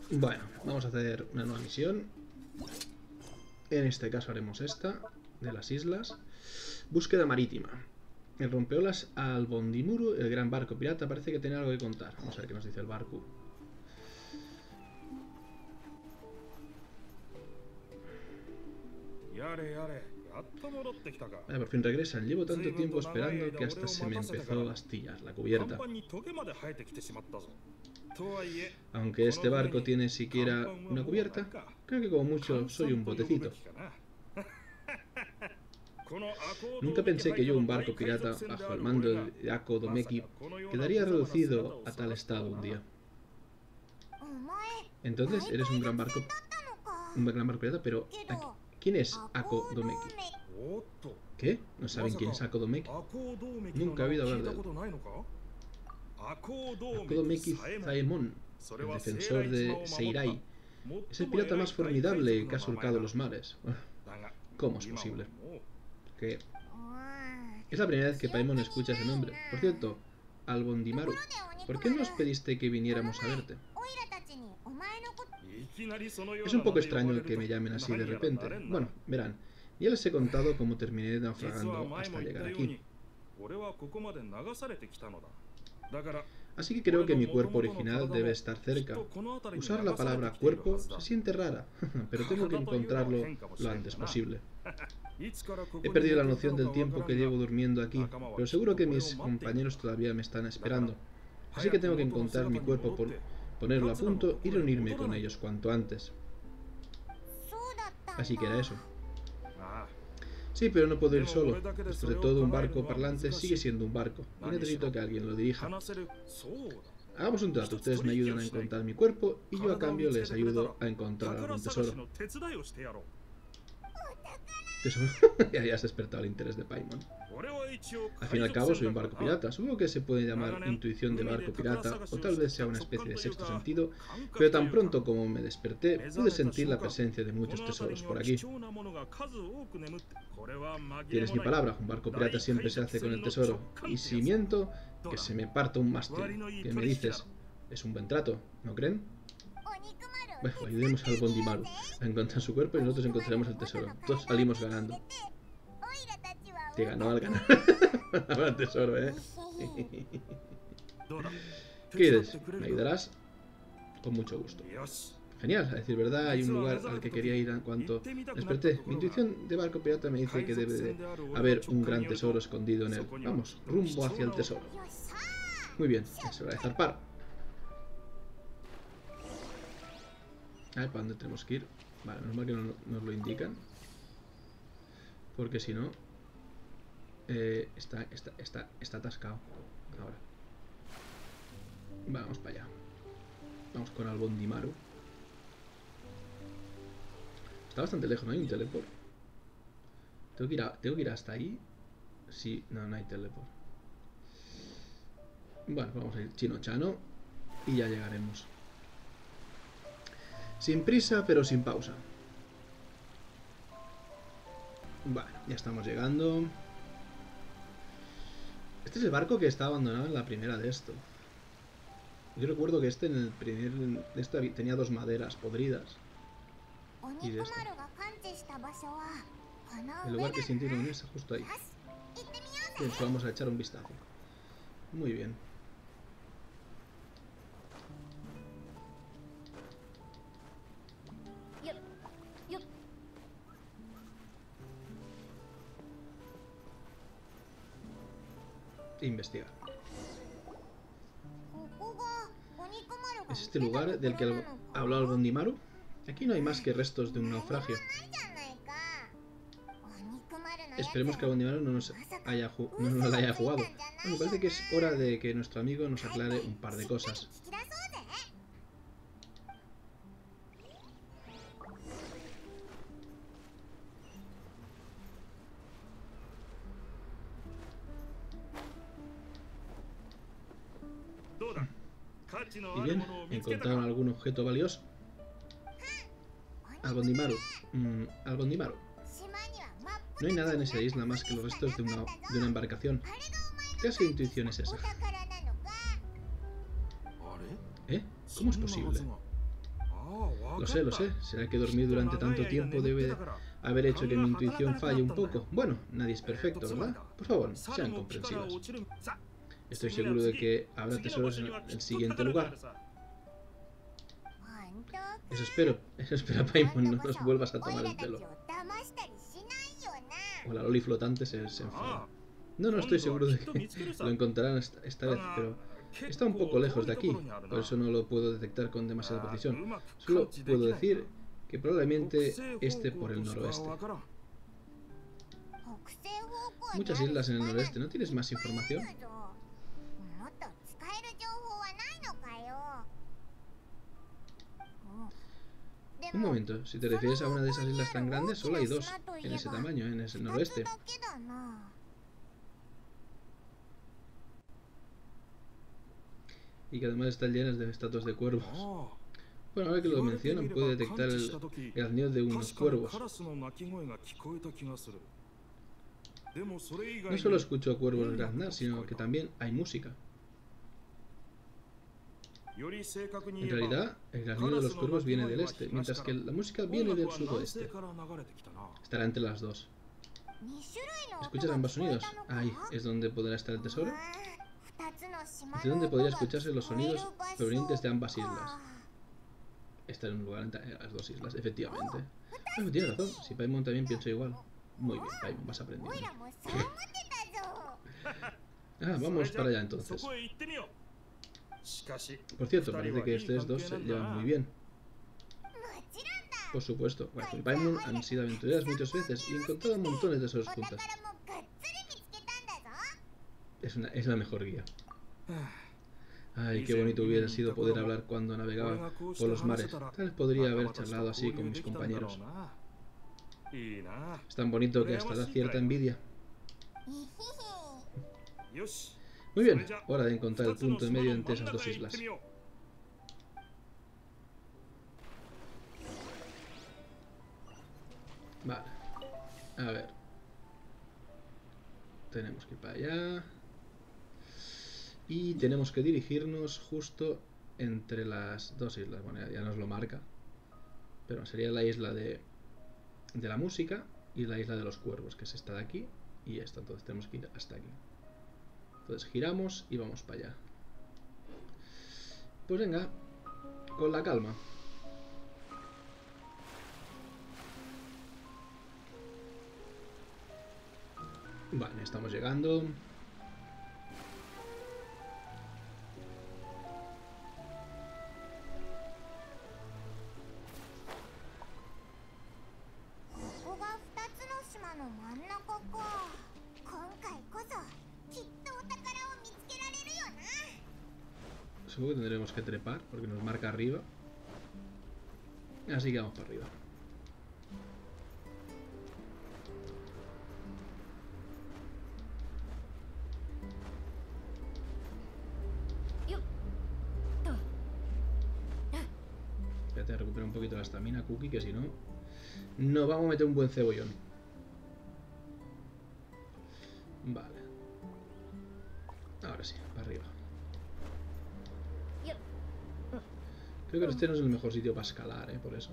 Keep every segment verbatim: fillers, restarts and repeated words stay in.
Bueno, vamos a hacer una nueva misión. En este caso haremos esta, de las islas. Búsqueda marítima. El rompeolas Albondimuru, el gran barco pirata, parece que tiene algo que contar. Vamos a ver qué nos dice el barco. Ah, por fin regresan. Llevo tanto tiempo esperando que hasta se me empezó a astillar la cubierta. Aunque este barco tiene siquiera una cubierta, creo que como mucho soy un botecito. Nunca pensé que yo, un barco pirata bajo el mando de Ako Domeki, quedaría reducido a tal estado un día. Entonces, eres un gran barco, un gran barco pirata, pero ¿quién es Ako Domeki? ¿Qué? ¿No saben quién es Ako Domeki? Nunca he oído hablar de él. Ako Domeki Zaemon, el defensor de Seirai, es el pirata más formidable que ha surcado los mares. ¿Cómo es posible? Que es la primera vez que Paimon escucha ese nombre. Por cierto, Albondimaru, ¿por qué nos pediste que viniéramos a verte? Es un poco extraño que me llamen así de repente. Bueno, verán, ya les he contado cómo terminé naufragando hasta llegar aquí. Así que creo que mi cuerpo original debe estar cerca. Usar la palabra cuerpo se siente rara, pero tengo que encontrarlo lo antes posible. He perdido la noción del tiempo que llevo durmiendo aquí, pero seguro que mis compañeros todavía me están esperando. Así que tengo que encontrar mi cuerpo, por ponerlo a punto y reunirme con ellos cuanto antes. Así que era eso. Sí, pero no puedo ir solo. Después de todo, un barco parlante sigue siendo un barco, y necesito que alguien lo dirija. Hagamos un trato. Ustedes me ayudan a encontrar mi cuerpo, y yo a cambio les ayudo a encontrar algún tesoro. ¿Tesoro? Ya, ya has despertado el interés de Paimon. Al fin y al cabo, soy un barco pirata. Supongo que se puede llamar intuición de barco pirata, o tal vez sea una especie de sexto sentido, pero tan pronto como me desperté, pude sentir la presencia de muchos tesoros por aquí. Tienes mi palabra, un barco pirata siempre se hace con el tesoro. Y si miento, que se me parta un mástil. ¿Qué me dices? Es un buen trato, ¿no creen? Bueno, ayudemos al Albondimaru a encontrar su cuerpo y nosotros encontraremos el tesoro. Todos salimos ganando. Te ganó al ganar. Ahora el tesoro, ¿eh? ¿Qué dices? ¿Me ayudarás? Con mucho gusto. Genial, a decir verdad, hay un lugar al que quería ir en cuanto desperté. Mi intuición de barco pirata me dice que debe de haber un gran tesoro escondido en él. Vamos, rumbo hacia el tesoro. Muy bien, es hora de zarpar. A ver, ¿para dónde tenemos que ir? Vale, menos mal que no nos lo indican. Porque si no... Eh, está, está, está, está atascado. Ahora. Vamos para allá. Vamos con Albondimaru. Está bastante lejos, ¿no hay un teleport? ¿Tengo que ir, a, ¿tengo que ir hasta ahí? Sí, no, no hay teleport. Bueno, vamos a ir chino-chano y ya llegaremos. Sin prisa, pero sin pausa. Vale, ya estamos llegando. Este es el barco que estaba abandonado en la primera de esto. Yo recuerdo que este en el primer... De este tenía dos maderas podridas. Y de este. El lugar que sintieron en esa, justo ahí. Bien, pues vamos a echar un vistazo. Muy bien. Investigar. ¿Es este lugar del que habló Albondimaru? Aquí no hay más que restos de un naufragio. Esperemos que Albondimaru no nos haya, no nos la haya jugado. Bueno, parece que es hora de que nuestro amigo nos aclare un par de cosas. Y bien, ¿encontraron algún objeto valioso? Albondimaru. Mm, Albondimaru. No hay nada en esa isla más que los restos de una, de una embarcación. ¿Qué clase de intuición es esa? ¿Eh? ¿Cómo es posible? Lo sé, lo sé. ¿Será que dormir durante tanto tiempo debe haber hecho que mi intuición falle un poco? Bueno, nadie es perfecto, ¿verdad? Por favor, sean comprensivas. Estoy seguro de que habrá tesoros en el siguiente lugar. Eso espero. Eso espera, Paimon. No nos vuelvas a tomar el pelo. O la loli flotante se, se enfada. No, no estoy seguro de que lo encontrarán esta, esta vez, pero está un poco lejos de aquí. Por eso no lo puedo detectar con demasiada precisión. Solo puedo decir que probablemente esté por el noroeste. Muchas islas en el noroeste. ¿No tienes más información? Un momento, si te refieres a una de esas islas tan grandes, solo hay dos en ese tamaño, en ese noroeste. Y que además están llenas de estatuas de cuervos. Bueno, ahora que lo mencionan, puede detectar el graznido de unos cuervos. No solo escucho cuervos graznar, sino que también hay música. En realidad, el graznido de los cuervos viene del este, mientras que la música viene del sudoeste. Estará entre las dos. ¿Escuchas ambos sonidos? Ahí es donde podrá estar el tesoro. ¿Desde dónde podría escucharse los sonidos provenientes de ambas islas? Está en un lugar entre las dos islas, efectivamente. Bueno, tienes razón, si Paimon también piensa igual. Muy bien, Paimon, vas aprendiendo. Ah, vamos para allá entonces. Por cierto, parece que estos dos se llevan muy bien. Por supuesto, Rafa y Paimon han sido aventureras muchas veces y encontrado montones de tesoros juntas. Es, una, es la mejor guía. Ay, qué bonito hubiera sido poder hablar cuando navegaba por los mares. Tal vez podría haber charlado así con mis compañeros. Es tan bonito que hasta da cierta envidia. Muy bien, hora de encontrar el punto de medio entre esas dos islas. Vale. A ver. Tenemos que ir para allá. Y tenemos que dirigirnos justo entre las dos islas. Bueno, ya nos lo marca. Pero sería la isla de, de la música y la isla de los cuervos, que es esta de aquí y esta. Entonces tenemos que ir hasta aquí. Entonces giramos y vamos para allá. Pues venga, con la calma. Vale, estamos llegando. Supongo que tendremos que trepar porque nos marca arriba. Así que vamos para arriba. Espérate, recupera un poquito la estamina, Cookie, que si no, no vamos a meter un buen cebollón. Vale. Ahora sí, para arriba. Creo que este no es el mejor sitio para escalar, ¿eh? Por eso.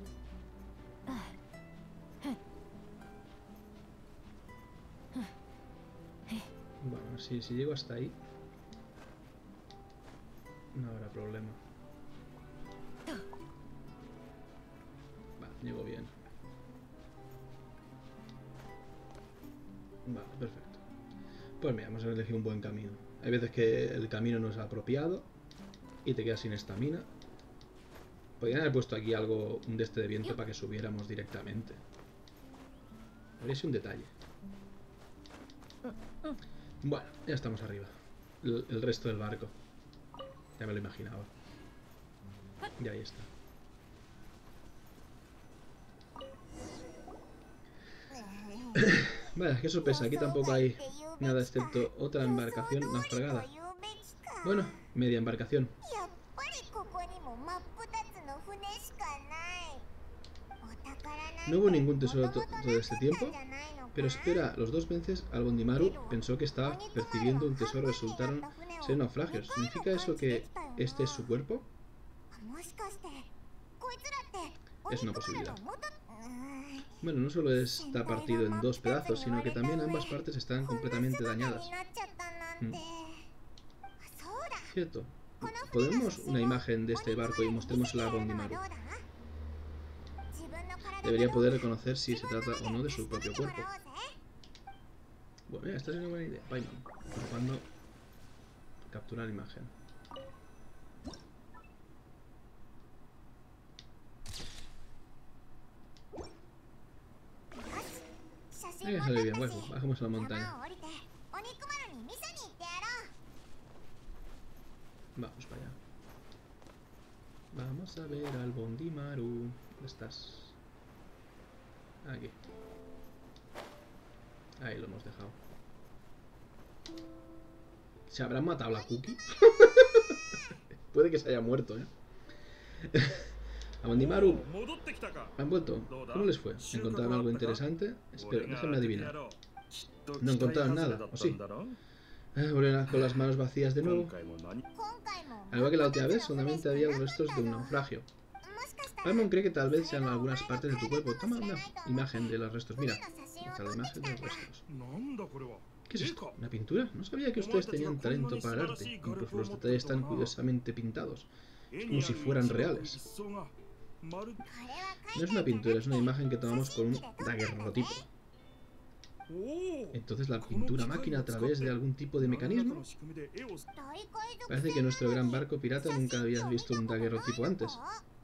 Bueno, si, si llego hasta ahí, no habrá problema. Vale, llego bien. Vale, perfecto. Pues mira, hemos elegido un buen camino. Hay veces que el camino no es apropiado y te quedas sin estamina. Podrían haber puesto aquí algo, un de este de viento para que subiéramos directamente. Habría sido un detalle. Bueno, ya estamos arriba. El, el resto del barco. Ya me lo imaginaba. Y ahí está. Vale, qué sorpresa. Aquí tampoco hay nada excepto otra embarcación naufragada. Bueno, media embarcación. No hubo ningún tesoro to todo este tiempo. Pero espera, los dos veces Albondimaru pensó que estaba percibiendo un tesoro. Resultaron ser naufragios. ¿Significa eso que este es su cuerpo? es una posibilidad. Bueno, no solo está partido en dos pedazos, sino que también ambas partes están completamente dañadas. Mm. Cierto. ¿Podemos una imagen de este barco y mostrémosla a Bondimaru? Debería poder reconocer si se trata o no de su propio cuerpo. Bueno, mira, esta es una buena idea. Paimon, cuando capturar imagen. Ahí sale bien, bueno, bajemos a la montaña. Vamos para allá. Vamos a ver al Bondimaru. ¿Dónde estás? Aquí. Ahí lo hemos dejado. ¿Se habrán matado la Cookie? Puede que se haya muerto, ¿eh? A Bondimaru. ¿Han vuelto? ¿Cómo les fue? ¿Encontraron algo interesante? Espera, déjenme adivinar. No encontraron nada, ¿o sí? Ah, volvieron con las manos vacías de nuevo. Al igual que la última vez, solamente había los restos de un naufragio. Paimon cree que tal vez sean algunas partes de tu cuerpo. Toma una imagen de los restos. Mira, esta la imagen de los restos. ¿Qué es esto? ¿Una pintura? No sabía que ustedes tenían talento para el arte. Incluso los detalles están curiosamente pintados. Es como si fueran reales. No es una pintura, es una imagen que tomamos con un daguerrotipo. Entonces, ¿la pintura máquina a través de algún tipo de mecanismo? Parece que nuestro gran barco pirata nunca había visto un daguerrotipo antes.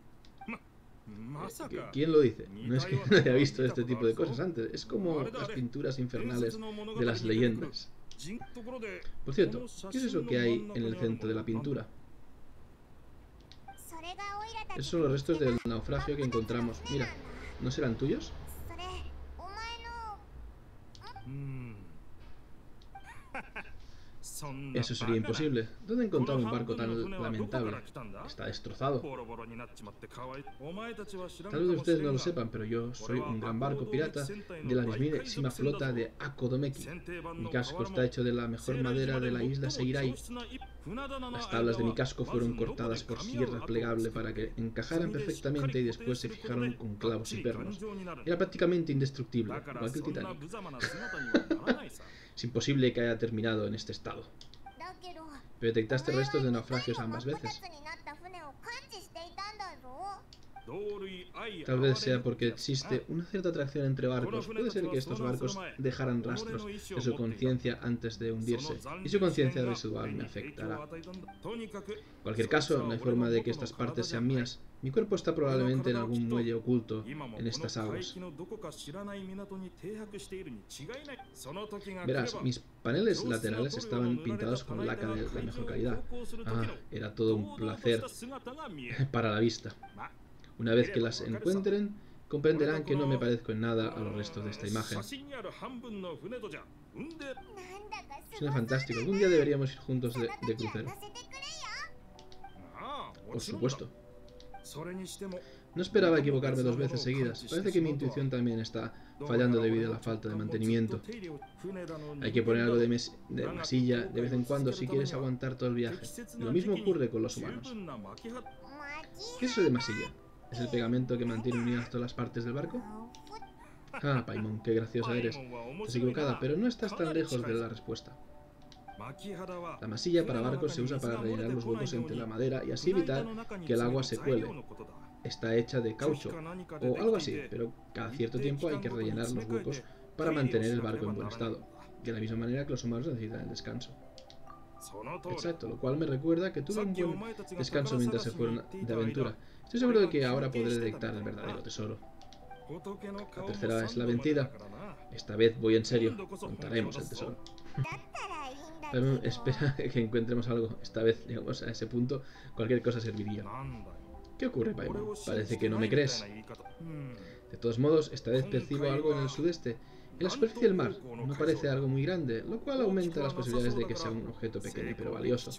¿Quién lo dice? No es que no haya visto este tipo de cosas antes. Es como las pinturas infernales de las leyendas. Por cierto, ¿qué es eso que hay en el centro de la pintura? Esos son los restos del naufragio que encontramos. Mira, ¿no serán tuyos? Eso sería imposible. ¿Dónde encontrar un barco tan lamentable? Está destrozado. Tal vez ustedes no lo sepan, pero yo soy un gran barco pirata de la mismísima flota de Akodomeki. Mi casco está hecho de la mejor madera de la isla Seirai. Las tablas de mi casco fueron cortadas por sierra plegable para que encajaran perfectamente y después se fijaron con clavos y pernos. Era prácticamente indestructible, igual que el Titanic. Es imposible que haya terminado en este estado. Pero detectaste restos de naufragios ambas veces. Tal vez sea porque existe una cierta atracción entre barcos. Puede ser que estos barcos dejaran rastros de su conciencia antes de hundirse, y su conciencia residual me afectará. En cualquier caso, no hay forma de que estas partes sean mías. Mi cuerpo está probablemente en algún muelle oculto en estas aguas. Verás, mis paneles laterales estaban pintados con laca de la mejor calidad. Ah, era todo un placer para la vista. Una vez que las encuentren, comprenderán que no me parezco en nada a los restos de esta imagen. Suena fantástico. Algún día deberíamos ir juntos de, de crucero. Por supuesto. No esperaba equivocarme dos veces seguidas. Parece que mi intuición también está fallando debido a la falta de mantenimiento. Hay que poner algo de, mes de masilla de vez en cuando si quieres aguantar todo el viaje. Lo mismo ocurre con los humanos. ¿Qué es eso de masilla? ¿Es el pegamento que mantiene unidas todas las partes del barco? Ah, Paimon, qué graciosa eres. Estás equivocada, pero no estás tan lejos de la respuesta. La masilla para barcos se usa para rellenar los huecos entre la madera y así evitar que el agua se cuele. Está hecha de caucho o algo así, pero cada cierto tiempo hay que rellenar los huecos para mantener el barco en buen estado, de la misma manera que los humanos necesitan el descanso. Exacto, lo cual me recuerda que tuve un buen descanso mientras se fueron de aventura. Estoy seguro de que ahora podré detectar el verdadero tesoro. La tercera es la vencida. Esta vez voy en serio. Contaremos el tesoro. Pero espera que encontremos algo. Esta vez llegamos a ese punto. Cualquier cosa serviría. ¿Qué ocurre, Paimon? Parece que no me crees. De todos modos, esta vez percibo algo en el sudeste. En la superficie del mar. No parece algo muy grande, lo cual aumenta las posibilidades de que sea un objeto pequeño pero valioso.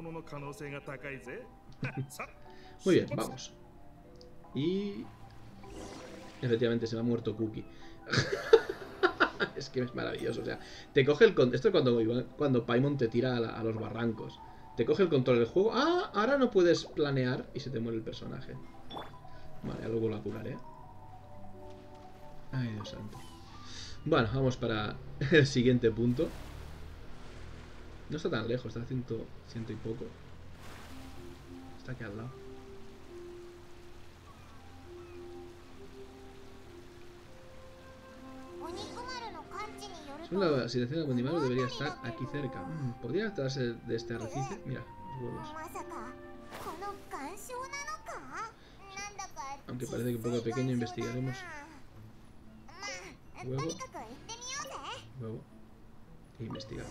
Muy bien, vamos. Y... efectivamente se me ha muerto Cookie. Es que es maravilloso, o sea, te coge el control. Esto es cuando, cuando Paimon te tira a, la, a los barrancos. Te coge el control del juego. Ah, ahora no puedes planear y se te muere el personaje. Vale, luego lo apuraré. Ay, Dios santo. Bueno, vamos para el siguiente punto. No está tan lejos, está a ciento, ciento y poco. Está aquí al lado. Según la situación de Bonimaru debería estar aquí cerca. Mm, ¿Podría tratarse de este arrecife? Mira, los huevos. Aunque parece que un poco pequeño, investigaremos. Huevo. Huevo. E investigar.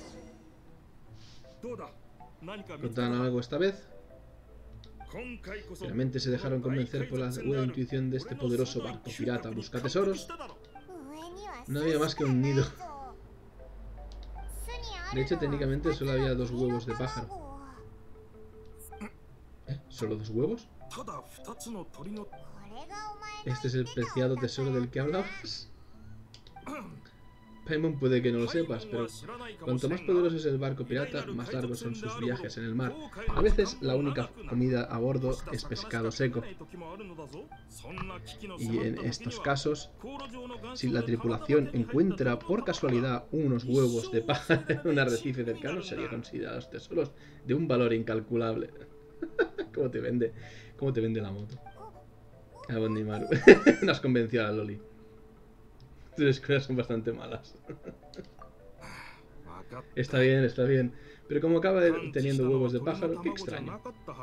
¿Contaron algo esta vez? Realmente se dejaron convencer por la buena intuición de este poderoso barco pirata. ¿Busca tesoros? No había más que un nido. De hecho, técnicamente solo había dos huevos de pájaro. ¿Eh? ¿Solo dos huevos? ¿Este es el preciado tesoro del que hablabas? Paimon puede que no lo sepas, pero cuanto más poderoso es el barco pirata, más largos son sus viajes en el mar. A veces la única comida a bordo es pescado seco. Y en estos casos, si la tripulación encuentra por casualidad unos huevos de pájaro en un arrecife cercano, serían considerados tesoros de un valor incalculable. ¿Cómo te vende? ¿Cómo te vende la moto? A Bonimaru. No has convencido a la Loli. Tus escuelas son bastante malas. Está bien, está bien. Pero como acaba de, teniendo huevos de pájaro, qué extraño.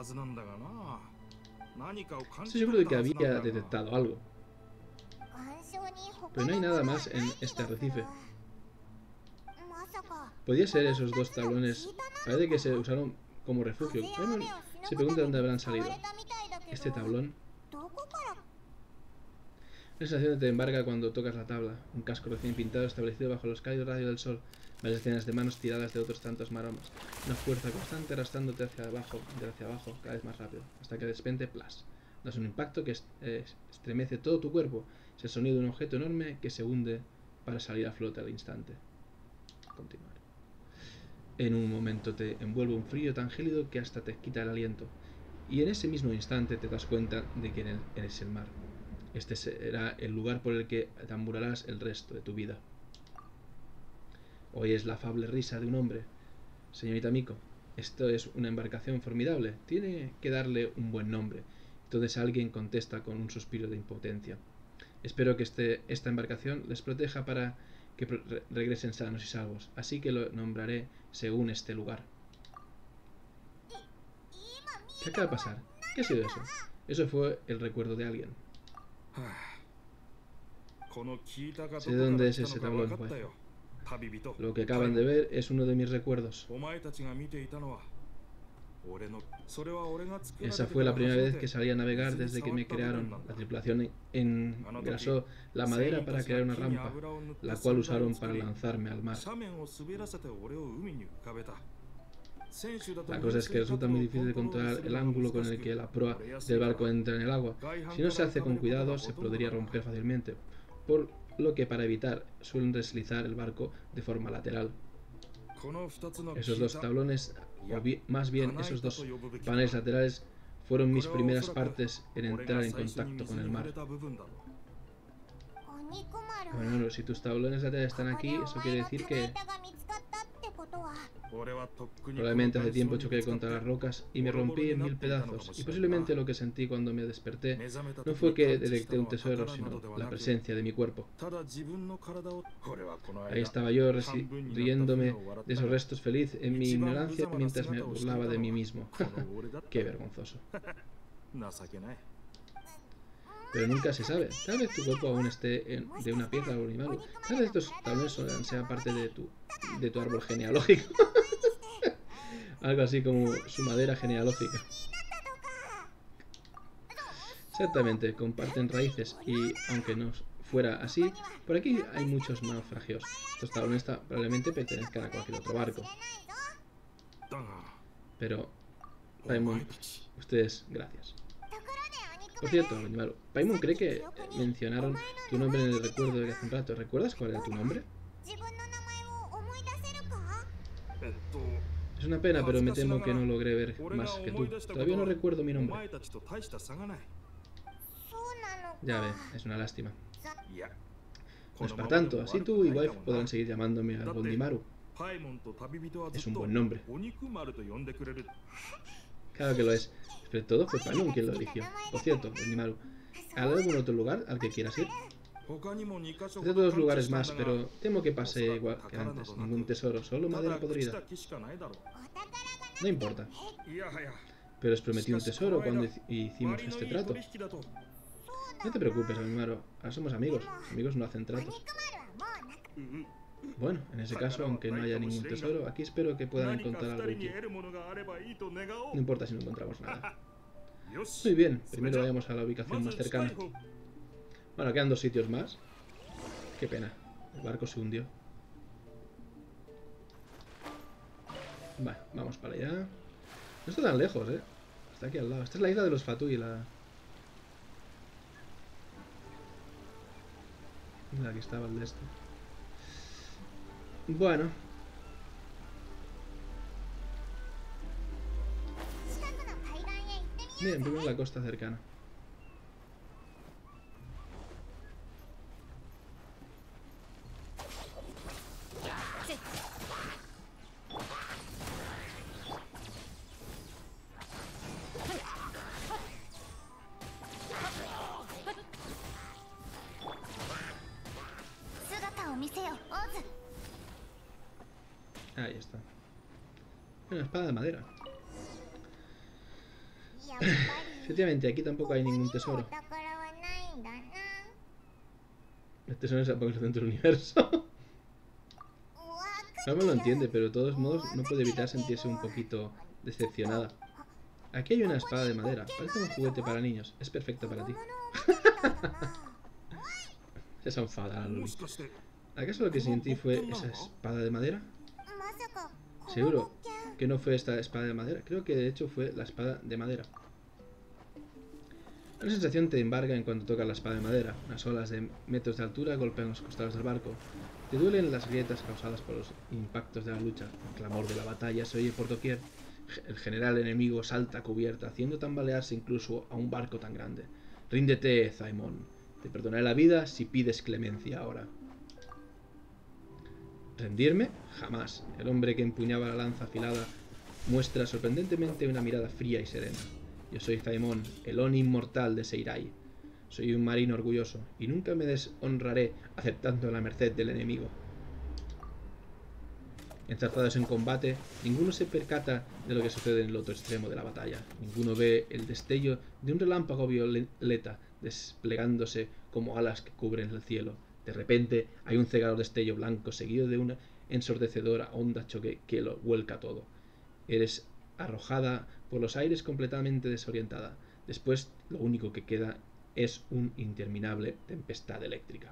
Estoy seguro de que había detectado algo. Pero no hay nada más en este arrecife. ¿Podría ser esos dos tablones? Parece que se usaron como refugio. Bueno, se pregunta dónde habrán salido. Este tablón. La sensación te embarga cuando tocas la tabla. Un casco recién pintado establecido bajo los cálidos rayos del sol. Varias escenas de manos tiradas de otros tantos maromas. Una fuerza constante arrastrándote hacia abajo, de hacia abajo, cada vez más rápido. Hasta que de repente, plas. Das un impacto que eh, estremece todo tu cuerpo. Es el sonido de un objeto enorme que se hunde para salir a flote al instante. Continuar. En un momento te envuelve un frío tan gélido que hasta te quita el aliento. Y en ese mismo instante te das cuenta de que eres el mar. Este será el lugar por el que tamburarás el resto de tu vida. Oyes la afable risa de un hombre. Señorita Miko, esto es una embarcación formidable. Tiene que darle un buen nombre. Entonces alguien contesta con un suspiro de impotencia. Espero que este, esta embarcación les proteja para que re regresen sanos y salvos. Así que lo nombraré según este lugar. ¿Qué acaba de pasar? ¿Qué ha sido eso? Eso fue el recuerdo de alguien. Sé de dónde es ese tablón, pues. Lo que acaban de ver es uno de mis recuerdos. Esa fue la primera vez que salí a navegar desde que me crearon. La tripulación engrasó la madera para crear una rampa, la cual usaron para lanzarme al mar. La cosa es que resulta muy difícil de controlar el ángulo con el que la proa del barco entra en el agua. Si no se hace con cuidado, se podría romper fácilmente, por lo que para evitar suelen deslizar el barco de forma lateral. Esos dos tablones, o bi más bien esos dos paneles laterales, fueron mis primeras partes en entrar en contacto con el mar. Bueno, si tus tablones laterales están aquí, eso quiere decir que... Probablemente hace tiempo choqué contra las rocas y me rompí en mil pedazos, y posiblemente lo que sentí cuando me desperté no fue que detecté un tesoro, sino la presencia de mi cuerpo. Ahí estaba yo riéndome de esos restos feliz en mi ignorancia mientras me burlaba de mí mismo. Qué vergonzoso. Pero nunca se sabe. Tal vez tu cuerpo aún esté en, de una pieza o un animal. Tal vez estos tablones sean parte de tu, de tu árbol genealógico. Algo así como su madera genealógica. Exactamente, comparten raíces y, aunque no fuera así, por aquí hay muchos naufragios. Estos tablones probablemente pertenezcan a cualquier otro barco. Pero, Paimon, ustedes, gracias. Por cierto, Paimon cree que mencionaron tu nombre en el recuerdo de hace un rato. ¿Recuerdas cuál era tu nombre? Es una pena, pero me temo que no logré ver más que tú. Todavía no recuerdo mi nombre. Ya ve, es una lástima. No es para tanto, así tú y Wife podrán seguir llamándome al Bondimaru. Es un buen nombre. Claro que lo es. Sobre todo fue Paimon quien lo eligió. Por cierto, Bondimaru, ¿hay algún otro lugar al que quieras ir? De todos lugares más, pero temo que pase igual que antes. Ningún tesoro, solo madera podrida. No importa. Pero os prometí un tesoro cuando hicimos este trato. No te preocupes, Bondimaru. Ahora somos amigos. Amigos no hacen tratos. Bueno, en ese caso, aunque no haya ningún tesoro, aquí espero que puedan encontrar algo útil. No importa si no encontramos nada. Muy bien, primero vayamos a la ubicación más cercana. Bueno, quedan dos sitios más. Qué pena, el barco se hundió. Vale, vamos para allá. No está tan lejos, eh. Está aquí al lado. Esta es la isla de los Fatui, la... La que estaba al de este. Bueno. Bien, primero la costa cercana. Ahí está. Una espada de madera. Efectivamente, aquí tampoco hay ningún tesoro. El tesoro es el centro del universo. No me lo entiende, pero de todos modos no puede evitar sentirse un poquito decepcionada. Aquí hay una espada de madera. Parece un juguete para niños. Es perfecta para ti. Se enfada, Luli. ¿Acaso lo que sentí fue esa espada de madera? Seguro que no fue esta espada de madera. Creo que de hecho fue la espada de madera. Una sensación te embarga en cuanto tocas la espada de madera. Unas olas de metros de altura golpean los costados del barco. Te duelen las grietas causadas por los impactos de la lucha. El clamor de la batalla se oye por doquier. El general enemigo salta a cubierta, haciendo tambalearse incluso a un barco tan grande. Ríndete, Zaemon. Te perdonaré la vida si pides clemencia ahora. ¿Rendirme? Jamás. El hombre que empuñaba la lanza afilada muestra sorprendentemente una mirada fría y serena. Yo soy Zaemon, el Oni inmortal de Seirai. Soy un marino orgulloso, y nunca me deshonraré aceptando la merced del enemigo. Enzarzados en combate, ninguno se percata de lo que sucede en el otro extremo de la batalla. Ninguno ve el destello de un relámpago violeta desplegándose como alas que cubren el cielo. De repente hay un cegador destello blanco seguido de una ensordecedora onda choque que lo vuelca todo. Eres arrojada por los aires completamente desorientada. Después lo único que queda es una interminable tempestad eléctrica.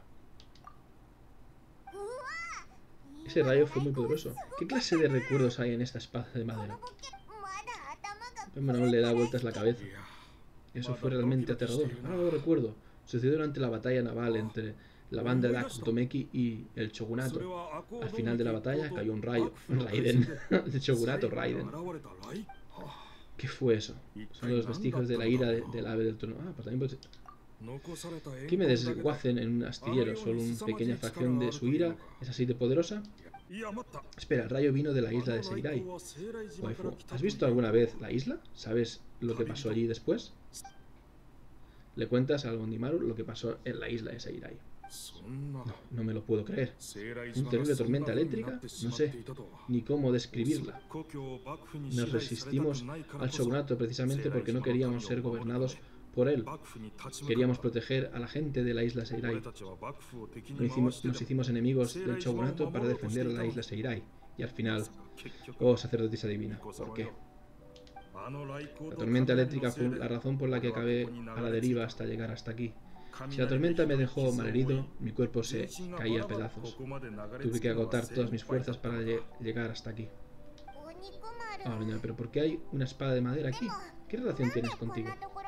Ese rayo fue muy poderoso. ¿Qué clase de recuerdos hay en esta espada de madera? Manuel le da vueltas la cabeza. Eso fue realmente aterrador. Ahora lo recuerdo. Sucedió durante la batalla naval entre la banda de Akutomeki y el shogunato. Al final de la batalla cayó un rayo. Raiden. El shogunato Raiden. ¿Qué fue eso? Son los vestigios de la ira de, del ave del trono. Ah, pues también puede ser. ¿Qué me desguacen en un astillero? ¿Solo una pequeña fracción de su ira es así de poderosa? Espera, el rayo vino de la isla de Seirai. Waifu, ¿has visto alguna vez la isla? ¿Sabes lo que pasó allí después? Le cuentas al Bondimaru lo que pasó en la isla de Seirai. No, no me lo puedo creer. ¿Un terrible tormenta eléctrica? No sé ni cómo describirla. Nos resistimos al shogunato precisamente porque no queríamos ser gobernados por él. Queríamos proteger a la gente de la isla Seirai. Nos hicimos, nos hicimos enemigos del shogunato para defender a la isla Seirai. Y al final... Oh, sacerdotisa divina, ¿por qué? La tormenta eléctrica fue la razón por la que acabé a la deriva hasta llegar hasta aquí. Si la tormenta me dejó malherido, mi cuerpo se caía a pedazos. Tuve que agotar todas mis fuerzas para llegar hasta aquí. Ah, oh, pero ¿por qué hay una espada de madera aquí? ¿Qué relación tienes contigo?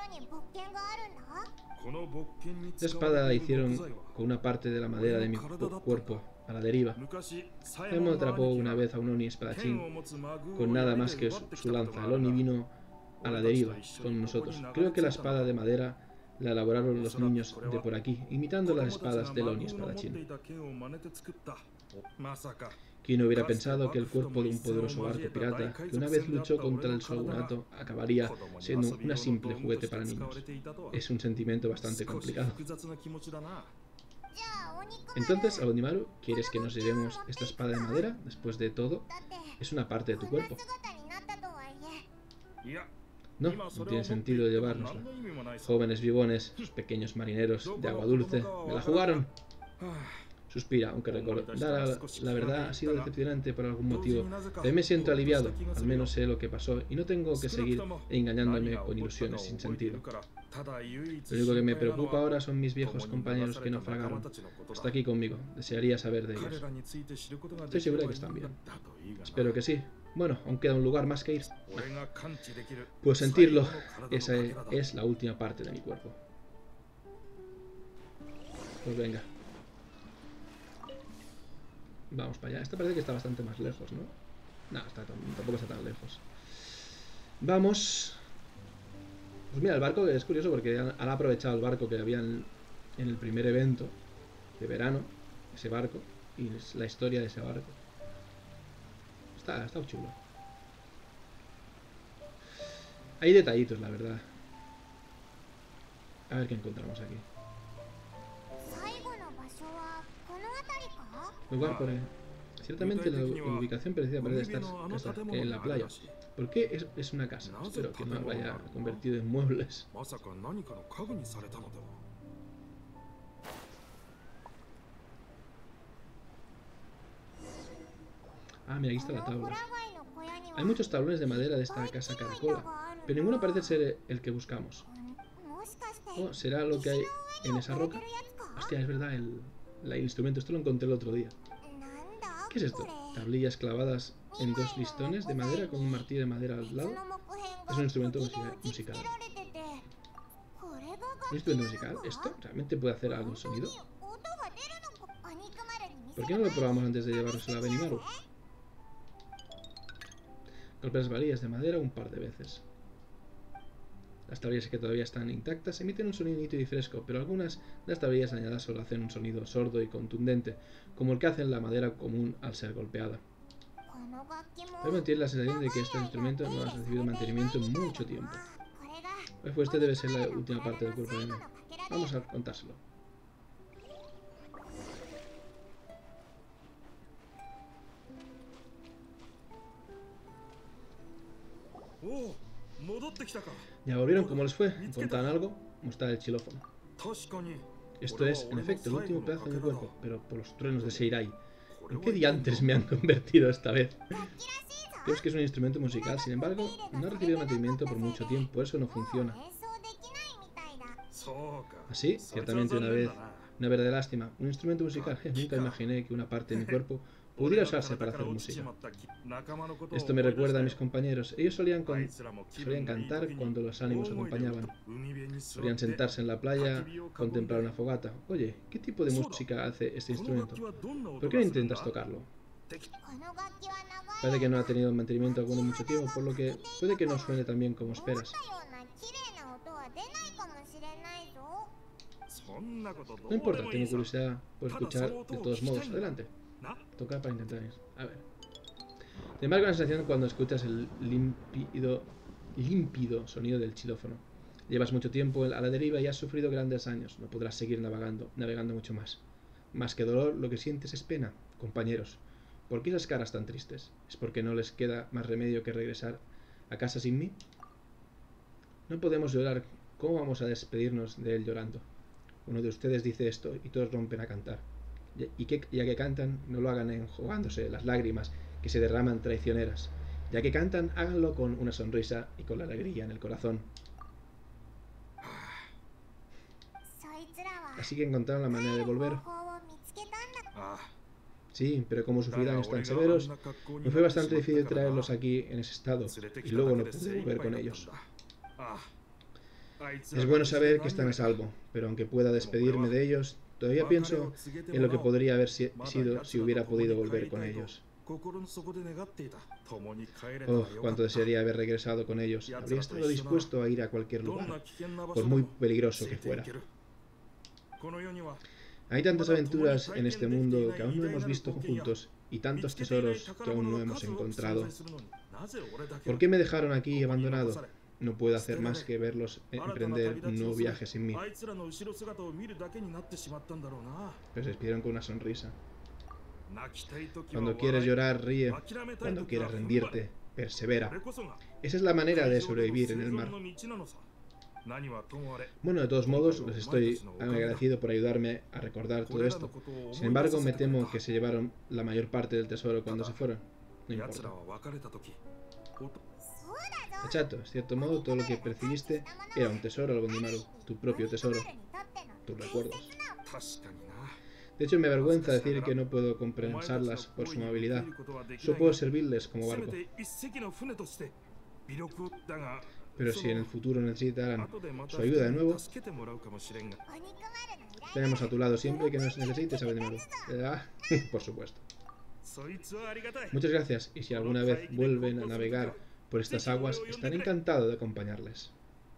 La espada la hicieron con una parte de la madera de mi cuerpo a la deriva. Zaemon atrapó una vez a un Oni espadachín con nada más que su lanza. El Oni vino a la deriva con nosotros. Creo que la espada de madera La elaboraron los niños de por aquí, imitando las espadas de Loni espadachín. ¿Quién hubiera pensado que el cuerpo de un poderoso barco pirata, que una vez luchó contra el shogunato, acabaría siendo una simple juguete para niños? Es un sentimiento bastante complicado. Entonces, Onimaru, ¿quieres que nos llevemos esta espada de madera? Después de todo, es una parte de tu cuerpo. No, no tiene sentido llevárnosla. Jóvenes vivones, sus pequeños marineros de agua dulce, me la jugaron. Suspira, aunque recordar la verdad ha sido decepcionante por algún motivo. Pero me siento aliviado, al menos sé lo que pasó y no tengo que seguir engañándome con ilusiones sin sentido. Lo único que me preocupa ahora son mis viejos compañeros que naufragaron. Está aquí conmigo, desearía saber de ellos. Estoy segura de que están bien. Espero que sí. Bueno, aún queda un lugar más que ir. Pues sentirlo, esa es la última parte de mi cuerpo. Pues venga. Vamos para allá. Esta parece que está bastante más lejos, ¿no? No, está tan, tampoco está tan lejos. Vamos. Pues mira, el barco es curioso porque han, han aprovechado el barco que habían en el primer evento de verano. Ese barco. Y es la historia de ese barco. Está, está chulo. Hay detallitos, la verdad. A ver qué encontramos aquí. Lugar por ahí. Ciertamente la ubicación parecía parecer estar casa que en la playa. ¿Por qué es, es una casa? Espero que no vaya convertido en muebles. Ah, mira, aquí está la tabla. Hay muchos tablones de madera de esta casa caracola, pero ninguno parece ser el que buscamos. Oh, ¿será lo que hay en esa roca? Hostia, es verdad, el, el instrumento. Esto lo encontré el otro día. ¿Qué es esto? Tablillas clavadas en dos listones de madera con un martillo de madera al lado. Es un instrumento musical. ¿Un instrumento musical? ¿Esto realmente puede hacer algún sonido? ¿Por qué no lo probamos antes de llevárselo a Benimaru? Golpea las varillas de madera un par de veces. Las tablillas que todavía están intactas emiten un sonido nítido y fresco, pero algunas de las tablillas dañadas solo hacen un sonido sordo y contundente, como el que hace la madera común al ser golpeada. Debo sentir la sensación de que este instrumento no ha recibido mantenimiento en mucho tiempo. Pues este debe ser la última parte del cuerpo de Neo. Vamos a contárselo. Ya volvieron, ¿cómo les fue? ¿Encontraron algo? Mostrar el xilófono. Esto es, en efecto, el último pedazo de mi cuerpo, pero por los truenos de Seirai. ¿En qué diantres me han convertido esta vez? Creo que es un instrumento musical, sin embargo, no ha recibido mantenimiento por mucho tiempo, eso no funciona. Así, ciertamente una vez, una verdadera lástima. Un instrumento musical, nunca imaginé que una parte de mi cuerpo pudiera usarse para hacer música. Esto me recuerda a mis compañeros. Ellos solían, con, solían cantar cuando los ánimos acompañaban. Solían sentarse en la playa, contemplar una fogata. Oye, ¿qué tipo de música hace este instrumento? ¿Por qué no intentas tocarlo? Parece que no ha tenido mantenimiento alguno en mucho tiempo, por lo que puede que no suene tan bien como esperas. No importa, tengo curiosidad por escuchar de todos modos. Adelante. Toca para intentar ir. A ver. Te embarga una sensación cuando escuchas el límpido, límpido sonido del xilófono. Llevas mucho tiempo a la deriva y has sufrido grandes años. No podrás seguir navegando, navegando mucho más. Más que dolor, lo que sientes es pena, compañeros. ¿Por qué esas caras tan tristes? ¿Es porque no les queda más remedio que regresar a casa sin mí? No podemos llorar. ¿Cómo vamos a despedirnos de él llorando? Uno de ustedes dice esto y todos rompen a cantar. Y que, ya que cantan, no lo hagan enjugándose las lágrimas que se derraman traicioneras. Ya que cantan, háganlo con una sonrisa y con la alegría en el corazón. Así que encontraron la manera de volver. Sí, pero como sus daños tan severos, me fue bastante difícil traerlos aquí en ese estado, y luego no pude volver con ellos. Es bueno saber que están a salvo, pero aunque pueda despedirme de ellos, todavía pienso en lo que podría haber si sido si hubiera podido volver con ellos. Oh, cuánto desearía haber regresado con ellos. Habría estado dispuesto a ir a cualquier lugar, por muy peligroso que fuera. Hay tantas aventuras en este mundo que aún no hemos visto juntos, y tantos tesoros que aún no hemos encontrado. ¿Por qué me dejaron aquí abandonado? No puedo hacer más que verlos emprender un nuevo viaje sin mí. Pero se despidieron con una sonrisa. Cuando quieres llorar, ríe. Cuando quieras rendirte, persevera. Esa es la manera de sobrevivir en el mar. Bueno, de todos modos, les estoy agradecido por ayudarme a recordar todo esto. Sin embargo, me temo que se llevaron la mayor parte del tesoro cuando se fueron. No importa. Chato, de cierto modo, todo lo que percibiste era un tesoro, Albondimaru. Tu propio tesoro. Tus recuerdos. De hecho, me avergüenza decir que no puedo compensarlas por su amabilidad. Solo puedo servirles como barco. Pero si en el futuro necesitaran su ayuda de nuevo, tenemos a tu lado siempre que nos necesites, Albondimaru. Ah, por supuesto. Muchas gracias, y si alguna vez vuelven a navegar por estas aguas, estaré encantado de acompañarles.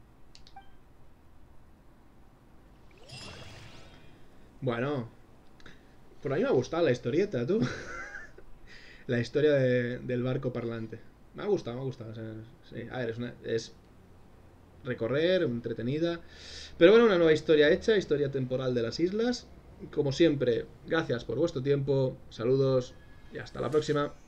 Bueno, por ahí me ha gustado la historieta, tú. La historia de, del barco parlante. Me ha gustado, me ha gustado. O sea, sí, a ver, es, una, es recorrer, entretenida. Pero bueno, una nueva historia hecha, historia temporal de las islas. Como siempre, gracias por vuestro tiempo, saludos y hasta la próxima.